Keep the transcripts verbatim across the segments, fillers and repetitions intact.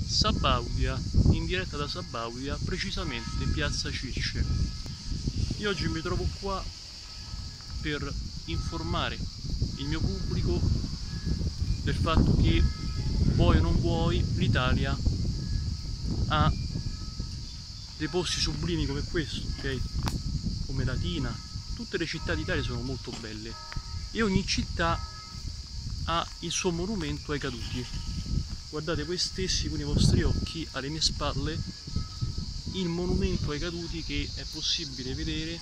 Sabaudia, in diretta da Sabaudia, precisamente Piazza Circe. Io oggi mi trovo qua per informare il mio pubblico del fatto che, vuoi o non vuoi, l'Italia ha dei posti sublimi come questo, ok? Come Latina. Tutte le città d'Italia sono molto belle e ogni città ha il suo monumento ai caduti. Guardate voi stessi con i vostri occhi, alle mie spalle, il monumento ai caduti che è possibile vedere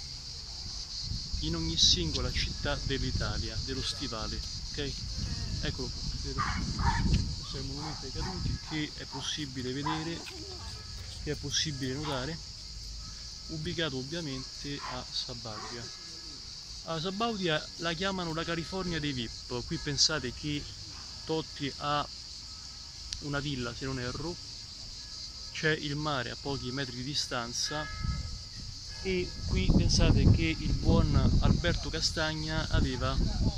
in ogni singola città dell'Italia, dello Stivale, ok? Eccolo qua, vedete? Questo è il monumento ai caduti che è possibile vedere, che è possibile notare, ubicato ovviamente a Sabaudia. A Sabaudia la chiamano la California dei V I P. Qui pensate che Totti ha una villa, se non erro, c'è il mare a pochi metri di distanza e qui pensate che il buon Alberto Castagna aveva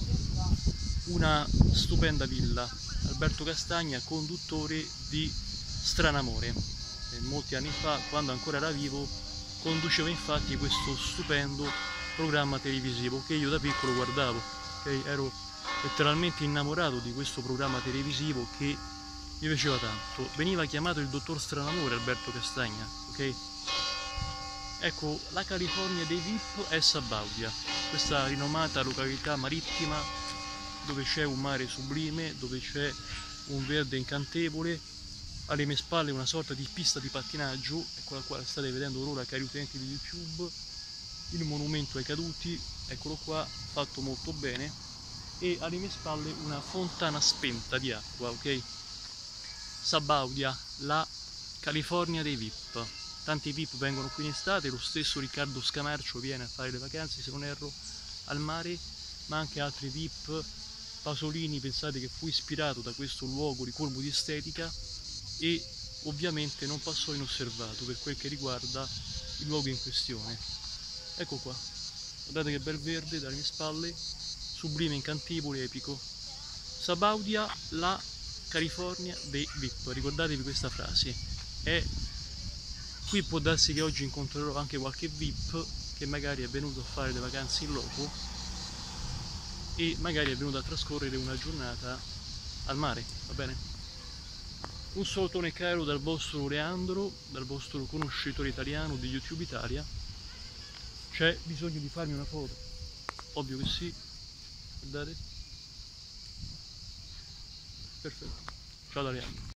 una stupenda villa. Alberto Castagna, conduttore di Stranamore, e molti anni fa, quando ancora era vivo, conduceva infatti questo stupendo programma televisivo che io da piccolo guardavo, okay? Ero letteralmente innamorato di questo programma televisivo che mi piaceva tanto. Veniva chiamato il dottor Stranamore Alberto Castagna, ok? Ecco, la California dei V I P è Sabaudia, questa rinomata località marittima dove c'è un mare sublime, dove c'è un verde incantevole, alle mie spalle una sorta di pista di pattinaggio, eccola qua, la state vedendo ora, cari utenti di YouTube, il monumento ai caduti, eccolo qua, fatto molto bene, e alle mie spalle una fontana spenta di acqua, ok? Sabaudia, la California dei V I P. Tanti V I P vengono qui in estate, lo stesso Riccardo Scamarcio viene a fare le vacanze, se non erro, al mare, ma anche altri V I P. Pasolini, pensate che fu ispirato da questo luogo di colmo di estetica e ovviamente non passò inosservato per quel che riguarda il luogo in questione. Ecco qua, guardate che bel verde dalle mie spalle, sublime, incantevole, epico. Sabaudia, la California dei V I P, ricordatevi questa frase. E qui può darsi che oggi incontrerò anche qualche V I P che magari è venuto a fare le vacanze in loco e magari è venuto a trascorrere una giornata al mare, va bene? Un salutone caro dal vostro Leandro, dal vostro conoscitore italiano di YouTube Italia. C'è bisogno di farmi una foto? Ovvio che sì, guardate. Perfetto. Ciao da Leandro.